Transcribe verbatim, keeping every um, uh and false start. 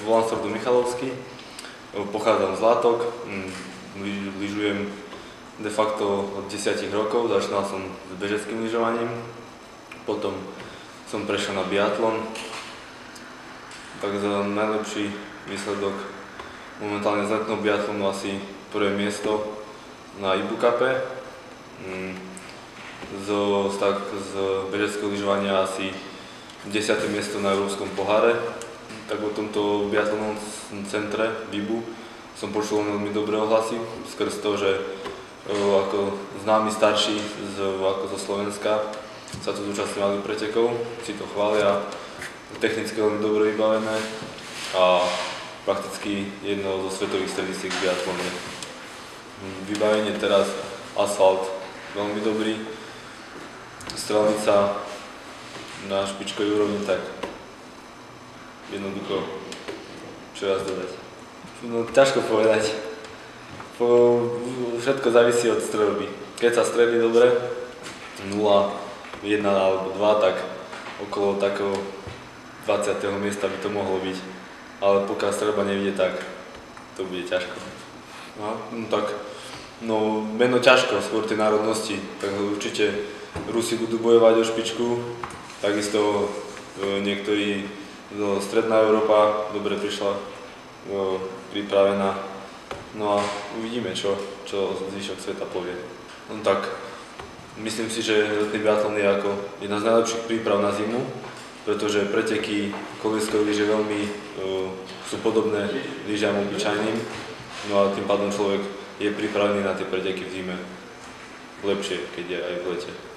volám sa Rudolf Michalovský, pochádzam z Látok, lyžujem de facto od desať rokov, začal som s bežeckým lyžovaním, potom som prešiel na biatlon, tak za najlepší výsledok momentálne z letného biatlonu asi prvé miesto na Ibu Cupe, z, tak, z bežeckého lyžovania asi desiate miesto na Európskom poháre. Tak o tomto biatlonovom centre v Ibu som počul veľmi dobré ohlasy, skrz to, že o, ako známi starší z, ako zo Slovenska sa tu zúčastňovali pretekov, si to chvália, technicky veľmi dobre vybavené a prakticky jedno zo svetových stredisek v biatlone. Vybavenie teraz, asfalt veľmi dobrý, strelnica na špičkovej úrovni, tak jednoducho, čo vás dodať? No, ťažko povedať. Po, všetko závisí od streľby. Keď sa strelí dobre, nula, jedna alebo dva, tak okolo takého dvadsiateho miesta by to mohlo byť. Ale pokiaľ streľba nevidie, tak to bude ťažko. No, no tak, no meno ťažko, skôr tej národnosti, tak určite Rusi budú bojovať o špičku, takisto e, niektorí no, Stredná Európa dobre prišla, no, pripravená, no a uvidíme, čo, čo zvyšok sveta povie. No tak, myslím si, že letný biatlon je ako jedna z najlepších príprav na zimu, pretože preteky kolískové lyže veľmi uh, sú podobné lyžiam obyčajným, no a tým pádom človek je pripravený na tie preteky v zime lepšie, keď je aj v lete.